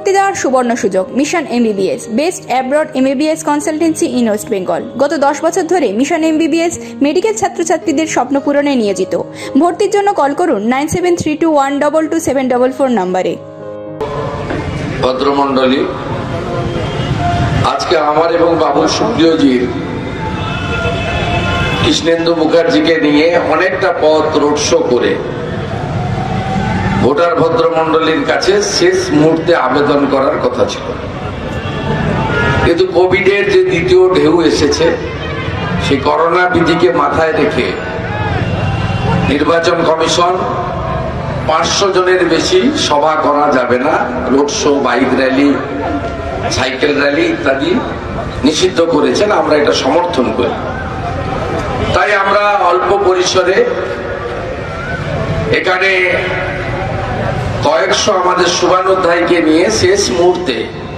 ভর্তি দেওয়ার সুবর্ণ সুযোগ। Mission MBBS, best abroad MBBS consultancy in West Bengal. গত 10 বছর ধরে মিশন এমবিবিএস মেডিকেল ছাত্রছাত্রীদের স্বপ্ন পূরণে নিয়োজিত। ভর্তির জন্য কল করুন 9732122744 নম্বরে। ভদ্রমণ্ডলী, আজকে আমার এবং বাবুল সুপ্রিয়জির কৃষ্ণেন্দু মুখার্জিকে নিয়ে অনেকটা পথ রোড শো করে ভোটার ভদ্রমণ্ডলীর কাছে শেষ মুহূর্তে আবেদন করার কথা ছিল, কিন্তু কোভিডের যে দ্বিতীয় ঢেউ এসেছে সেই করোনা বিধিকে মাথায় রেখে নির্বাচন কমিশন 500 জনের বেশি সভা করা যাবে না, road show, bike rally, cycle rally ইত্যাদি নিষিদ্ধ করেছেন। আমরা এটা সমর্থন করি। তাই আমরা অল্প পরিসরে এখানে কয়েকশো আমাদের শুভানুধ্যায়ীকে নিয়ে শেষ মুহূর্তে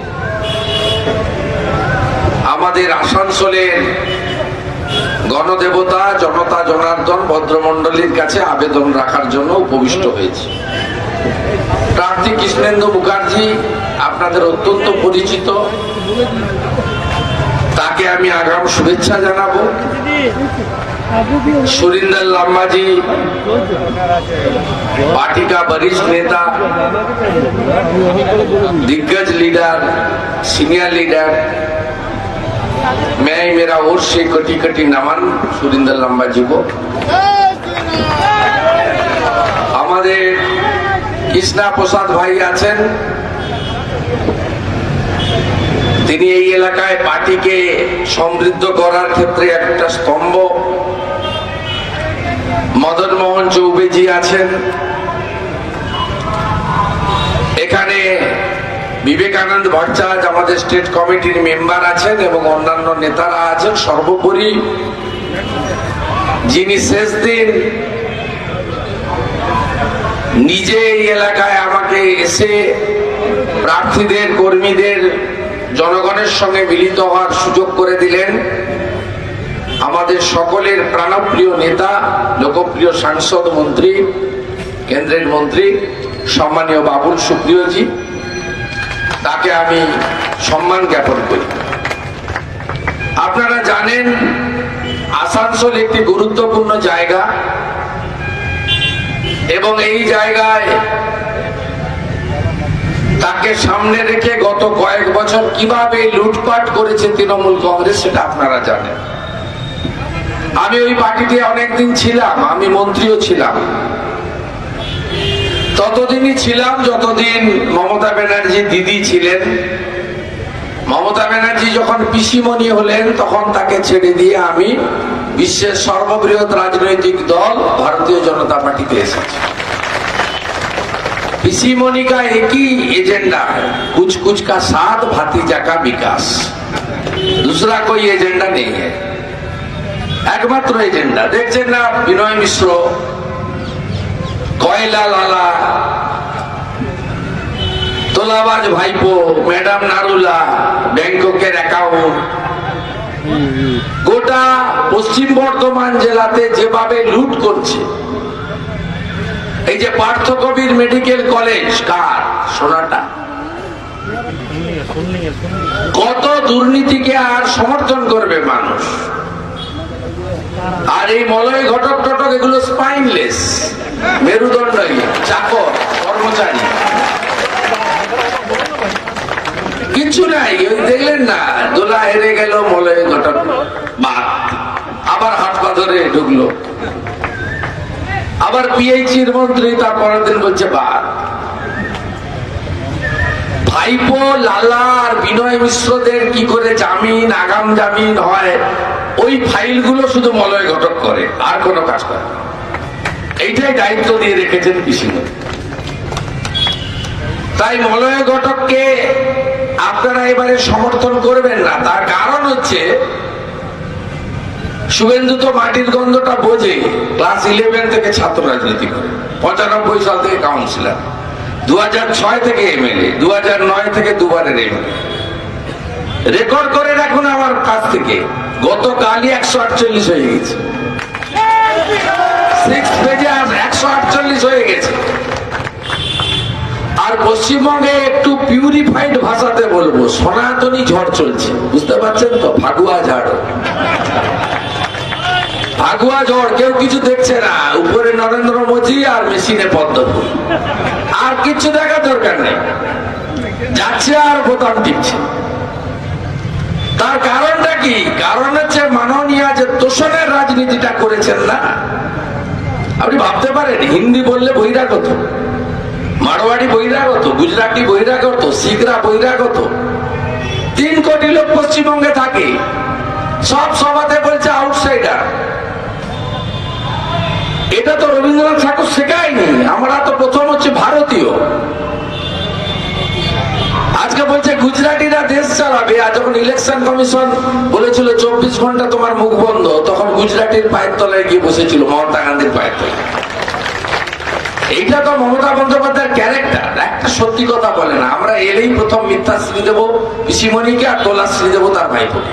আমাদের আসানসোলের গণদেবতা জনতা জনার্দন ভদ্রমণ্ডলীর কাছে আবেদন রাখার জন্য উপবিষ্ট হয়েছে। প্রার্থী কৃষ্ণেন্দু মুখার্জি আপনাদের অত্যন্ত পরিচিত, তাকে আমি আগাম শুভেচ্ছা জানাবো। सुरिंदर लांबा जी पार्टी का वरिष्ठ नेता, दिग्गज लीडर, सीनियर लीडर, मैं मेरा ओर से कटी कटी नमन सुरिंदर लांबा जी को। हमारे कृष्णा प्रसाद भाई आছেন, তিনি এই এলাকায় পার্টিকে সমৃদ্ধ করার ক্ষেত্রে একটা স্তম্ভ। মদন মোহন চৌবেজি আছেন, এখানে বিবেকানন্দ ভট্টাচার্য আমাদের স্টেট কমিটির মেম্বার আছেন এবং অন্যান্য নেতারা আছেন। সর্বোপরি যিনি শেষ দিন নিজে এই এলাকায় আমাকে এসে প্রার্থীদের, কর্মীদের, জনগণের সঙ্গে মিলিত হওয়ার সুযোগ করে দিলেন, আমাদের সকলের প্রাণপ্রিয় নেতা, লোকপ্রিয় সাংসদ, মন্ত্রী, কেন্দ্রের মন্ত্রী সম্মানীয় বাবুল সুপ্রিয়জি, তাকে আমি সম্মান জ্ঞাপন করি। আপনারা জানেন আসানসোল একটি গুরুত্বপূর্ণ জায়গা এবং এই জায়গায় তাকে সামনে রেখে গত কয়েক বছর কিভাবে লুটপাট করেছে তৃণমূল কংগ্রেস সেটা আপনারা জানেন। আমি ওই পার্টিতে অনেকদিন ছিলাম, আমি মন্ত্রীও ছিলাম। ততদিনই ছিলাম যতদিন মমতা ব্যানার্জি দিদি ছিলেন। মমতা ব্যানার্জি যখন পিসিমণি হলেন তখন তাকে ছেড়ে দিয়ে আমি বিশ্বের সর্ববৃহৎ রাজনৈতিক দল ভারতীয় জনতা পার্টিতে এসেছি। पिसीमणि का एक ही एजेंडा है, कुछ कुछ का साथ, भातीजा का विकास, दूसरा कोई एजेंडा नहीं है। एकमात्र एजेंडा देखছেন না, বিনয় মিশ্র, কয়লা লালা, তোলাবাজ ভাইপো, ম্যাডাম নারুলা, ব্যাংককের অ্যাকাউন্ট, গোটা পশ্চিম বর্ধমান জেলাতে যেভাবে লুট করছে। এই যে পার্থ কবির মেডিকেল কলেজ, কার? সোনাটা। কত দুর্নীতিকে আর সমর্থন করবে মানুষ? আর এই মলয় ঘটক টটক এগুলো স্পাইনলেস, মেরুদণ্ডহীন, চাকর, কর্মচারী, কিছু নাই। ওই দেখলেন না, দোলা হেরে গেল মলয় ঘটক, বাদ, আবার হাট পাথরে ঢুকলো, আবার পিএইচির মন্ত্রী, তার পরের দিন বলছে বাদ। ভাইপো, লালা আর বিনয় মিশ্রদের কি করে জামিন, আগাম জামিন হয়, ওই ফাইলগুলো শুধু মলয় ঘটক করে, আর কোনো কাজ করে না। এইটাই দায়িত্ব দিয়ে রেখেছেন পিসিমণি। তাই মলয় ঘটককে আপনারা এবারে সমর্থন করবেন না। তার কারণ হচ্ছে শুভেন্দু তো মাটির গন্ধটা বোঝে, ক্লাস 11 থেকে ছাত্র রাজনীতি করে, 95 সাল থেকে কাউন্সিলর, 2006 থেকে এমএলএ, 2009 থেকে দুবারের এমএলএ। রেকর্ড করে রাখুন আমার কাছ থেকে, গতকালই 148 হয়ে গেছে, 6 পেজে 148 হয়ে গেছে। আর পশ্চিমবঙ্গে একটু পিউরিফাই সনাতনী ঝড় চলছে, বুঝতে পারছেন তো? ফাগুয়া ঝড়, ফাগুয়া ঝড়, কেউ কিছু দেখছে না, উপরে নরেন্দ্র মোদী আর মেশিনে পদ্ম ফুল, আর কিছু দেখার দরকার নেই, যাচ্ছে আর বোতাম টিপছে। তার কারণটা কি? কারণ হচ্ছে মাননীয় যে তোষণের রাজনীতিটা করেছেন না। আপনি ভাবতে পারেন হিন্দি বললে বহিরাগত, মারোয়াড়ি বহিরাগত, গুজরাটি বহিরাগত, শিখরা বহিরাগত, 3 কোটি লোক পশ্চিমবঙ্গে থাকে, সব সভাতে বলছে আউটসাইডার। এটা তো রবীন্দ্রনাথ ঠাকুর শেখায়নি, আমরা তো প্রথম হচ্ছে ভারতীয়। আজকে বলছে গুজরাটিরা দেশ চালাবে, আর যখন ইলেকশন কমিশন বলেছিল 24 ঘন্টা তোমার মুখ বন্ধ, তখন গুজরাটির পায়ের তলায় গিয়ে বসেছিল মমতা গান্ধীর পায়ের তলায়। এইটা তো মমতা বন্দ্যোপাধ্যায়ের ক্যারেক্টার, একটা সত্যি কথা বলে না। আমরা এলেই প্রথম মিথ্যাশ্রী দেব পিসিমণিকে, আর তোলাশ্রী দেব তার ভাইপোকে।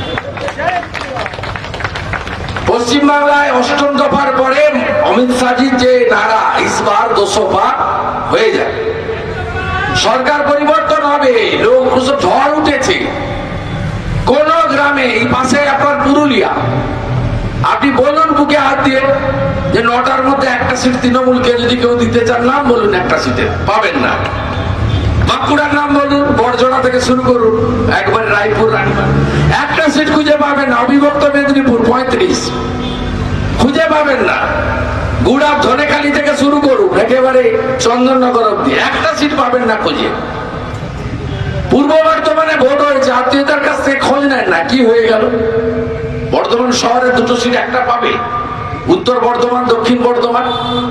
পশ্চিমবাংলায় 8ম দফার পরে অমিত শাহজির যে নারা ইসবার 200 পার হয়ে যায়, সরকার পরিবর্তন হবে, লোক ঝড় উঠেছে। কোন গ্রামে, এই পাশে আপনার পুরুলিয়া, আপনি বলুন বুকে হাত দিয়ে যে 9টার মধ্যে একটা সিট তৃণমূলকে যদি কেউ দিতে চান, নাম বলুন, একটা সিটে পাবেন না। বাঁকুড়ার নাম বলুন, বড়জোড়া থেকে শুরু করুন, একবার রায়পুর, রানীবাগ, একটা সিট খুঁজে পাবেন না। অবিভক্ত মেদিনীপুর 35 খুঁজে পাবেন না। গুড়াব, ধনেখালি থেকে শুরু করুন, একেবারে চন্দননগর অব্দি একটা সিট পাবেন না খুঁজে। পূর্ব বর্ধমানে ভোট হয়েছে, আত্মীয়তার কাছ থেকে খোঁজ নেন না, কি হয়ে গেল? বর্ধমান শহরে 2টো সিট একটা পাবে, উত্তর বর্ধমান, দক্ষিণ বর্ধমান।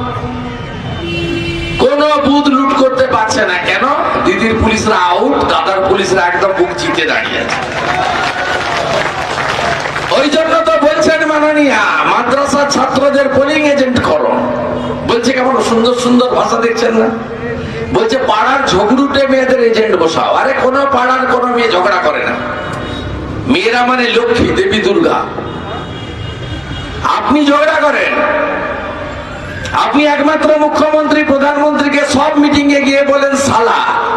কোন বুথ লুট করতে পারছে না, কেন? দিদির পুলিশরা আউট, দাদার পুলিশরা একদম বুক চিতে দাঁড়িয়ে আছে। ওই জন্য তো বলছেন মাননীয়া মাদ্রাসা ছাত্রদের পোলিং এজেন্ট করো। বলছে কেমন সুন্দর সুন্দর ভাষা দেখছেন না? বলছে পাড়ার ঝগড়ুটে মেয়েদের এজেন্ট বসাও। আরে কোন পাড়ার কোন মেয়ে ঝগড়া করে না, মেয়েরা মানে লক্ষ্মী, দেবী দুর্গা। আপনি ঝগড়া করেন। আপনি একমাত্র মুখ্যমন্ত্রী, প্রধানমন্ত্রীকে সব মিটিং এ গিয়ে বলেন সালা।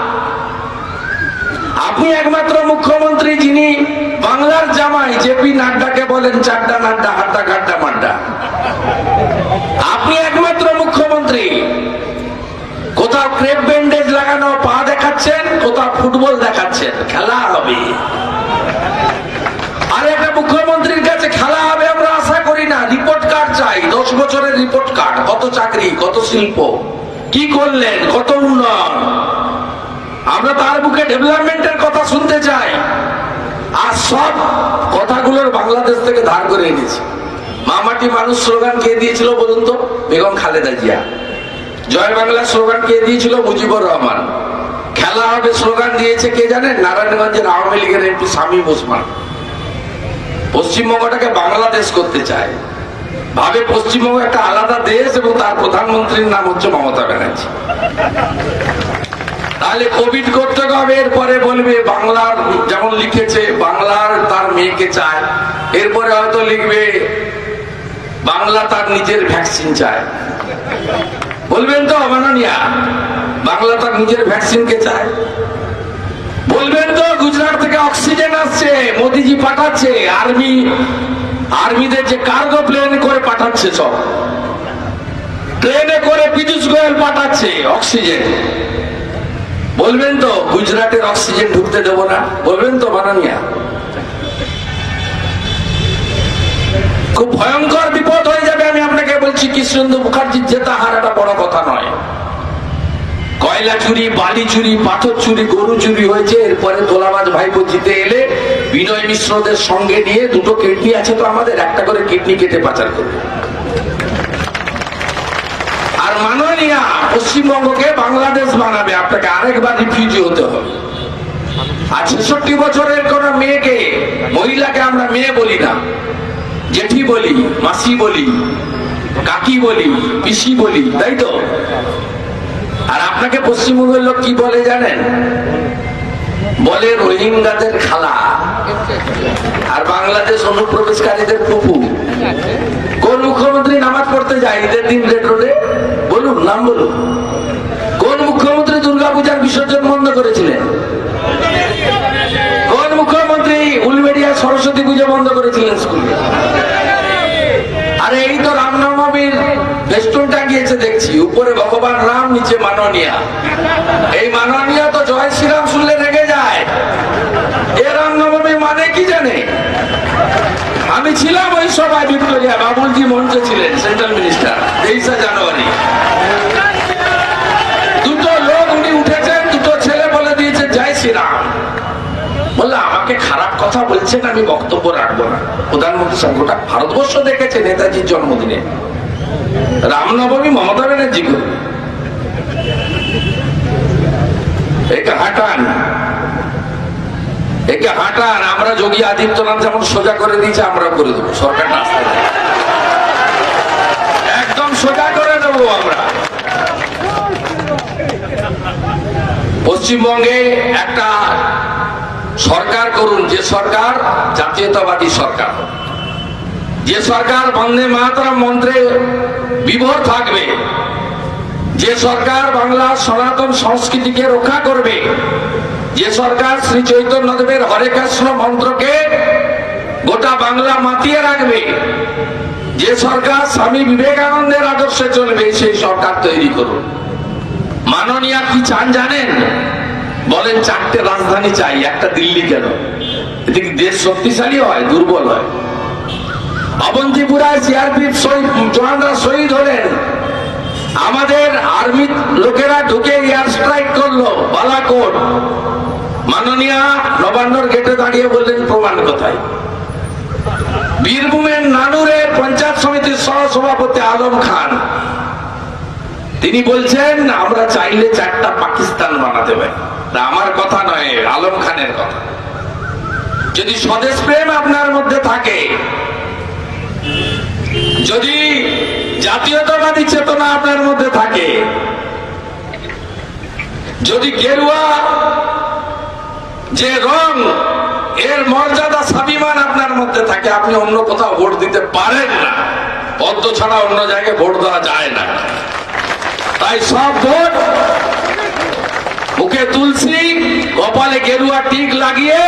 আপনি একমাত্র মুখ্যমন্ত্রী যিনি বাংলার জামাই জেপি নাড্ডাকে বলেন চাড্ডা নাড্ডা, হাড্ডা গাড্ডা মাড্ডা। আপনি একমাত্র মুখ্যমন্ত্রী কোথাও ক্রেপ ব্যান্ডেজ লাগানো পা দেখাচ্ছেন, কোথাও ফুটবল দেখাচ্ছেন, খেলা হবে। আর একটা মুখ্যমন্ত্রীর কাছে খেলা হবে আমরা আশা করি না, রিপোর্ট কার্ড চাই, 10 বছরের রিপোর্ট কার্ড, কত চাকরি, কত শিল্প, কি করলেন, কত উন্নয়ন। আমরা তার বুকে ডেভেলপমেন্টের কথা শুনতে চাই। আর সব কথাগুলোর বাংলাদেশ থেকে ধার করে এনেছি। মামাটি মানুষ স্লোগান কে দিয়েছিল বলুন তো? বেগম খালেদা জিয়া। জয় বাংলা স্লোগান কে দিয়েছিল? মুজিবুর রহমান। খেলা হবে স্লোগান দিয়েছে কে জানেন? নারায়ণগঞ্জের আওয়ামী লীগের এমপি শামীম ওসমান। পশ্চিমবঙ্গটাকে বাংলাদেশ করতে চায়, ভাবে পশ্চিমবঙ্গ একটা আলাদা দেশ, এবং তার প্রধানমন্ত্রীর নাম হচ্ছে মমতা ব্যানার্জি। তাহলে কোভিড করতে হবে, এরপরে বলবে বাংলার, যেমন লিখেছে বাংলার তার মেয়েকে চায়, এরপরে হয়তো লিখবে বাংলা তার নিজের ভ্যাকসিন চায়। বলবেন তো মাননীয়া বাংলা তার নিজের ভ্যাকসিনকে চায়? বলবেন তো গুজরাট থেকে অক্সিজেন আসছে, মোদিজি পাঠাচ্ছে, আর্মিদের যে কার্গো প্লেন করে পাঠাচ্ছে, সব ট্রেনে করে পীযূষ গোয়েল পাঠাচ্ছে অক্সিজেন। বলবেন তো গুজরাটের অক্সিজেন ঢুকতে দেবো না? বলবেন তো মাননীয়া? খুব ভয়ঙ্কর বিপদ হয়ে যাবে। আমি আপনাকে বলছি, কৃষ্ণেন্দু মুখার্জির জেতা হারাটা বড় কথা নয়। কয়লা চুরি, বালি চুরি, পাথর চুরি, গরু চুরি হয়েছে। এরপরে তোলাবাজ ভাইপো জিতে এলে বিনয় মিশ্রদের সঙ্গে নিয়ে, 2টো কিডনি আছে তো আমাদের, একটা করে কিডনি কেটে পাচার করবে। আর মাননীয়া পশ্চিমবঙ্গকে বাংলাদেশ বানাবে, আপনাকে আরেকবার রিফিউজি হতে হবে। আর 66 বছরের কোন মেয়েকে, মহিলাকে আমরা মেয়ে বলি না, জেঠি বলি, মাসি বলি, কাকি বলি, পিসি বলি, তাই তো? আর আপনাকে পশ্চিমবঙ্গের লোক কি বলে জানেন? বলে রোহিঙ্গাদের খালা, আর বাংলাদেশ অনুপ্রবেশকারীদের ফুফু। কোন মুখ্যমন্ত্রী নামাজ পড়তে যায় ঈদের দিন রেড রোডে? বলুন, নাম বলুন। কোন মুখ্যমন্ত্রী দুর্গাপূজার বিসর্জন বন্ধ করেছিলেন? ফেস্টুন টাঙিয়েছে দেখছি, উপরে ভগবান রাম, নিচে মাননীয়া। এই মাননীয়া তো জয় শ্রীরাম শুনলে রেগে যায়। এ রামনবমী মানে কি জানে? আমি ছিলাম ওই সভায়, ভিক্টোরিয়া বাবুলজি মঞ্চে ছিলেন, সেন্ট্রাল মিনিস্টার, 23শে জানুয়ারি। দুটো লোক উনি উঠেছেন, দুটো ছেলে বলে দিয়েছে জয় শ্রীরাম। বললে আমাকে খারাপ কথা বলছেন, আমি বক্তব্য রাখবো না। প্রধানমন্ত্রী সাহেব গোটা ভারতবর্ষ দেখেছে নেতাজির জন্মদিনে রামনবমী মমতা ব্যানার্জি করবে, একে হাঁটান, একে হাঁটান। আমরা যোগী আদিত্যনাথ যেমন সোজা করে দিয়েছে, আমরা করে দেবো। সরকার রাস্তা একদম সোজা করে দেবো আমরা। পশ্চিমবঙ্গে একটা সরকার করুন, যে সরকার জাতীয়তাবাদী সরকার, যে সরকার বন্দে মাতরম মন্ত্রে বিভোর থাকবে, যে সরকার বাংলা সনাতন সংস্কৃতিকে রক্ষা করবে, যে সরকার শ্রী চৈতন্যদেবের হরে কৃষ্ণ মন্ত্রকে গোটা বাংলা মাতিয়ে রাখবে, যে সরকার স্বামী বিবেকানন্দের আদর্শে চলবে, সেই সরকার তৈরি করুন। মাননীয়া কি চান জানেন? বলেন 4টে রাজধানী চাই, একটা দিল্লি কেন? এদিকে দেশ শক্তিশালী হয়, দুর্বল হয়। অবন্তিপুরায় সিআরপিএফ জওয়ানরা শহীদ হলেন, আমাদের আর্মি লোকেরা ঢুকে এয়ার স্ট্রাইক করলো বালাকোট। মাননীয়া নবান্নর গেটে দাঁড়িয়ে বললেন প্রমাণ কোথায়? বীরভূমের নানুরের পঞ্চায়েত সমিতির সহ সভাপতি আলম খান, তিনি বলছেন আমরা চাইলে 4টা পাকিস্তান বানাতে পারি। আমার কথা নয়, আলম খানের কথা। যদি স্বদেশ প্রেম আপনার মধ্যে থাকে, যদি জাতীয়তাবাদী চেতনা আপনার মধ্যে থাকে, যদি গেরুয়া যে রং, এর মর্যাদা স্বাভিমান আপনার মধ্যে থাকে, আপনি অন্য কোথাও ভোট দিতে পারেন না। পদ্ম ছাড়া অন্য জায়গায় ভোট দেওয়া যায় না। তাই সব ভোট মুখে তুলসী, কপালে গেরুয়া টিক লাগিয়ে,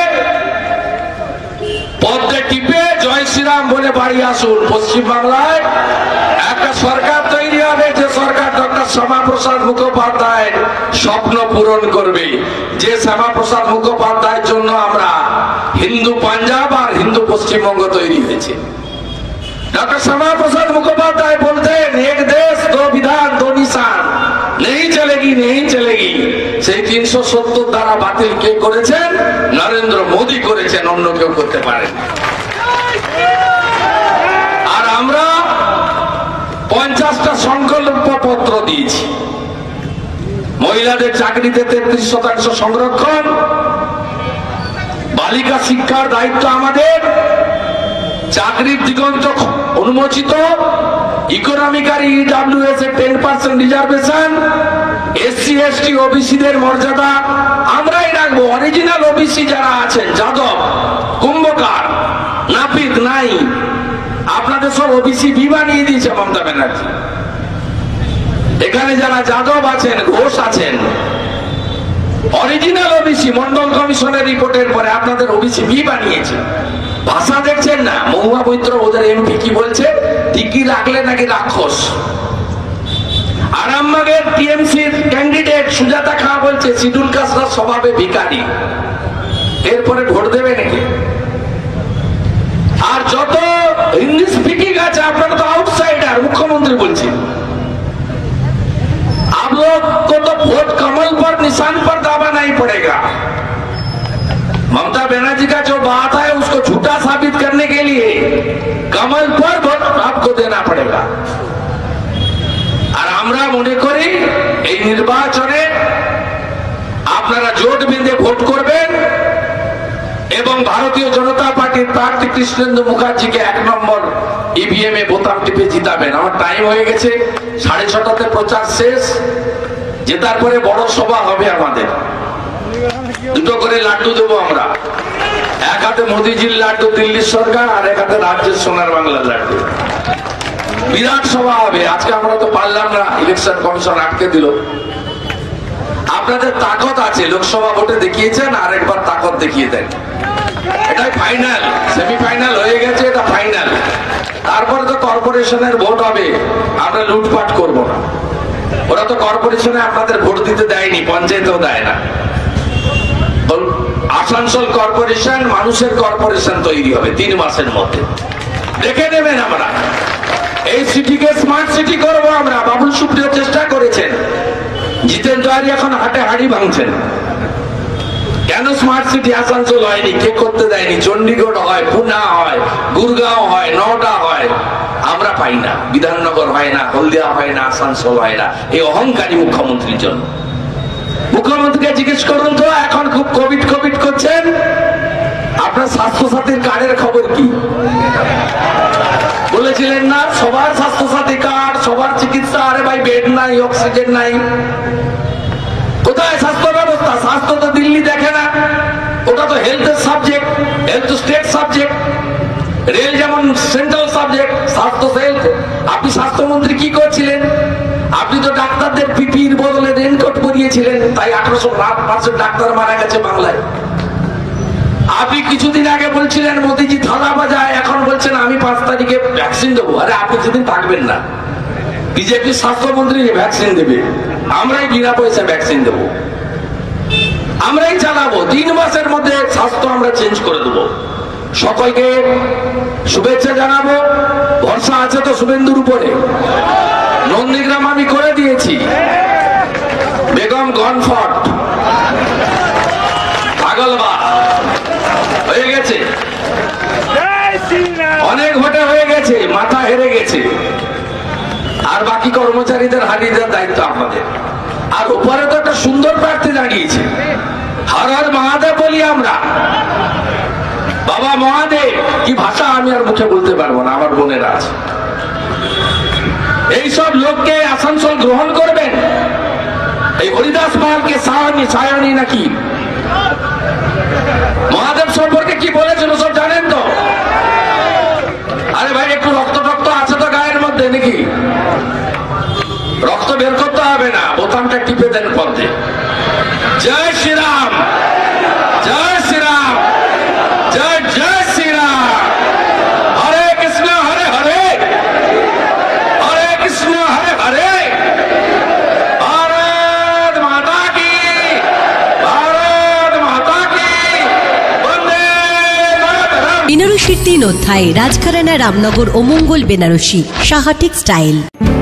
পদ্মে টিপে জয় শ্রীরাম বলে বাড়ি আসুন। পশ্চিমবাংলায় একটা সরকার তৈরি হবে, যে সরকার ডক্টর শ্যামাপ্রসাদ মুখোপাধ্যায়ের স্বপ্ন পূরণ করবে। যে শ্যামাপ্রসাদ মুখোপাধ্যায়ের জন্য আমরা হিন্দু পাঞ্জাব আর হিন্দু পশ্চিমবঙ্গ তৈরি হয়েছে। डॉक्टर श्यामा प्रसाद मुखोपाध्याय बोलते हैं एक देश दो विधान दो निशान, नहीं चलेगी नहीं चलेगी। সেই 370 দ্বারা বাতিল কে করেছেন? নরেন্দ্র মোদী করেছেন, অন্য কেউ করতে পারেন। আর আমরা 50টা সংকল্প পত্র দিয়েছি। মহিলাদের চাকরিতে 33% সংরক্ষণ, বালিকা শিক্ষার দায়িত্ব আমাদের, চাকরির দিগন্ত উন্মোচিত, ইকোনমিক আর ইডব্লিউএস এর 10% রিজার্ভেশন, এসসি এসটি ওবিসিদের মর্যাদা আমরাই রাখবো। অরিজিনাল ওবিসি যারা আছেন, যাদব, কুম্ভকার, নাপিত নাই, আপনাদের সব ওবিসি বি বানিয়ে দিয়েছে মমতা ব্যানার্জি। এখানে যারা যাদব আছেন, ঘোষ আছেন, অরিজিনাল ওবিসি মন্ডল কমিশনের রিপোর্টের পরে আপনাদের ওবিসি বি বানিয়েছে। ভাষা দেখছেন না? মহুয়া মৈত্র ওদের এমপি কি বলছে? টিকি রাখলে নাকি রাক্ষস। আরামবাগের টিএমসির ক্যান্ডিডেট সুজাতা খাঁ বলছে শিডিউল কাস্টরা স্বভাবে ভিখারি, এরপরে ভোট দেবে নাকি? আর যত হিন্দি স্পিকিং আছে আপনারা তো আউটসাইডার। মুখ্যমন্ত্রী বলছে आप लोग को तो वोट कमल पर निशान पर दावा नहीं पड़ेगा। ममता बनर्जी का जो बात है उसको झूठा साबित करने के लिए कमल पर वोट आपको देना पड़ेगा। और আমরা মনে করি এই নির্বাচনে আপনারা জোট বেঁধে ভোট করবেন এবং ভারতীয় জনতা পার্টির প্রার্থী কৃষ্ণেন্দু মুখার্জিকে 1 নম্বর ইভিএম এ বোতাম টিপে জিতাবেন। আমার টাইম হয়ে গেছে, 6:30তে প্রচার শেষ। জেতার পরে বড় সভা হবে আমাদের, 2টো করে লাড্ডু দেবো আমরা। এক হাতে মোদিজির লাড্ডু দিল্লির সরকার, আর এক হাতে রাজ্যের সোনার বাংলার লাড্ডু। বিরাট সভা হবে। আজকে আমরা তো পারলাম না, ইলেকশন কমিশন আটকে দিল। আপনাদের তাকত আছে, লোকসভা ভোটে দেখিয়েছেন, আর একবার তাকত দেখিয়ে দেন। এটাই ফাইনাল, সেমিফাইনাল হয়ে গেছে, এটা ফাইনাল। তারপরে তো কর্পোরেশনের ভোট হবে, আমরা লুটপাট করব না। ওরা তো কর্পোরেশনে আপনাদের ভোট দিতে দেয়নি, পঞ্চায়েতেও দেয় না। আসানসোল কর্পোরেশন মানুষের কর্পোরেশন তৈরি হবে 3 মাসের মধ্যে, দেখে নেবেন। আমরা এই সিটিকে স্মার্ট সিটি করব আমরা। বাবুল সুপ্রিয় চেষ্টা করেছেন, জিতেন জোয়ারি এখন হাটে হাড়ি ভাঙছেন। কেন স্মার্ট সিটি আসানসোল হয়নি? কে করতে দেয়নি? চণ্ডীগড় হয়, পুনা হয়, গুরগাঁও হয়, নওটা হয়, আমরা পাই না। বিধাননগর হয় না, হলদিয়া হয় না, আসানসোল হয় না। এই অহংকারী মুখ্যমন্ত্রীর জন্য। মুখ্যমন্ত্রীকে জিজ্ঞেস করুন তো, এখন খুব কোভিড করছেন, আপনার স্বাস্থ্যসাথীর কার্ডের খবর কি? বলেছিলেন না সবার স্বাস্থ্যসাথী কার্ড, সবার চিকিৎসা। আরে ভাই, বেড নাই, অক্সিজেন নাই, কোথায় স্বাস্থ্য ব্যবস্থা? স্বাস্থ্য তো দিল্লি দেখে না, ওটা তো হেলথের subject, health state subject. Rail যেমন সেন্ট্রাল সাবজেক্ট, স্বাস্থ্য হেলথ। আপনি স্বাস্থ্যমন্ত্রী কি করছিলেন? আপনি তো ডাক্তারদের পিপির বদলে রেনকোট পরিয়েছিলেন, তাই 1800 ডাক্তার মারা গেছে বাংলায়। আপনি কিছুদিন আগে বলছিলেন মোদিজি থালা বাজায়, এখন বলছেন আমি 5 তারিখে ভ্যাকসিন দেবো। আরে আপনি সেদিন থাকবেন না, বিজেপির স্বাস্থ্যমন্ত্রী ভ্যাকসিন দেবে, আমরাই বিনা পয়সা ভ্যাকসিন দেবো, আমরাই চালাবো। 3 মাসের মধ্যে স্বাস্থ্য আমরা চেঞ্জ করে দেবো। সকলকে শুভেচ্ছা জানাবো। ভরসা আছে তো শুভেন্দুর উপরে? নন্দীগ্রাম আমি করে দিয়েছি, বেগম গনফট, পাগলবা হয়ে গেছে, অনেক ভোটে হয়ে গেছে, মাথা হেরে গেছে। আর বাকি কর্মচারীদের হারিয়ে দেওয়ার দায়িত্ব আপনাদের। আর উপরে তো একটা সুন্দর প্রার্থী দাঁড়িয়েছে, হর হর মহাদেব বলি আমরা। বাবা মহাদেব কি ভাষা আমি আর মুখে বলতে পারবো না, আমার বোনেরা আছে। এইসব লোককে আসানসোল গ্রহণ করবেন? এই হরিদাস মালকে সায়নী নাকি? মহাদেব সম্পর্কে কি বলেছিল সব জানেন তো? আরে ভাই, একটু রক্ত আছে তো গায়ের মধ্যে নাকি? রক্ত বের করতে হবে না, বোতামটা টিপে দেন পথে। জয় শ্রীরাম, জয় শ্রীরাম, জয় জয় শ্রীরাম। হরে কৃষ্ণ হরে হরে, হরে কৃষ্ণ হরে হরে। ভারত মাতা কি, ভারত মাতা কি, বন্দে মাতরম। বেনারসির 3 অধ্যায়, রাজঘরানা, রামনগর ও মঙ্গল বেনারসি, সাহা টেক্সটাইল।